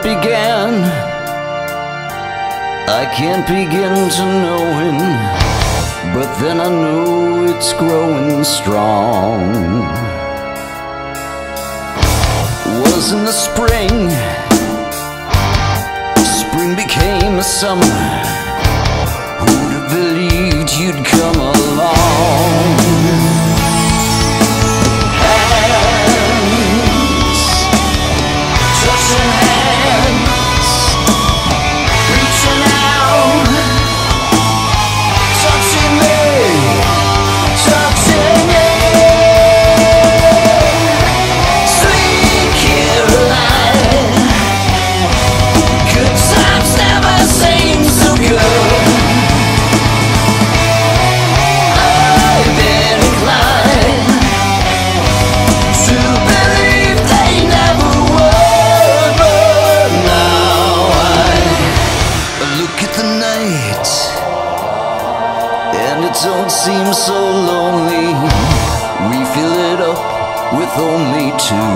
began, I can't begin to knowing, but then I know it's growing strong. Was in the spring, spring became a summer. Who'd have believed you'd come along? Hands, touching hands, reaching out, touching me, touching you. Sweet Caroline, good times never seem so good. I've been inclined to believe they never would, but now I look at the night and it don't seem so lonely. We fill it up with only two.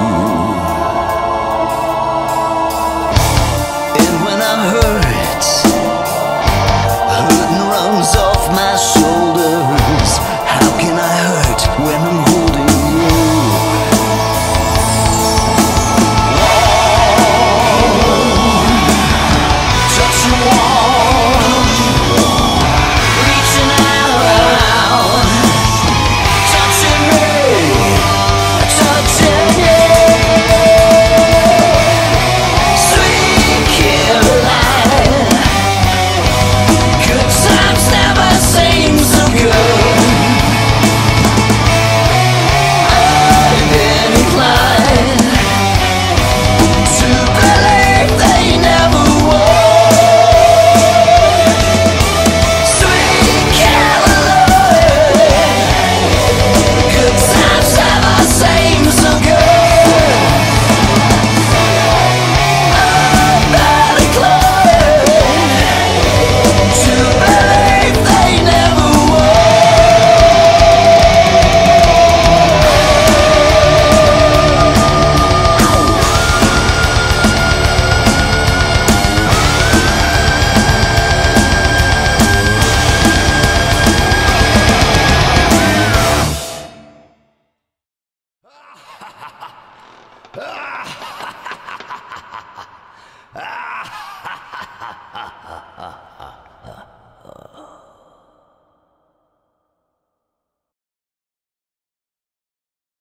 And when I hurt, hurting runs off my shoulders. How can I hurt when I'm holding you? Touching warm, reaching out, touching me, touching you. Sweet Caroline, good times never seem so good. I've been inclined to believe they never would. Sweet Caroline, good times never seem so good. I've been inclined to believe they never would.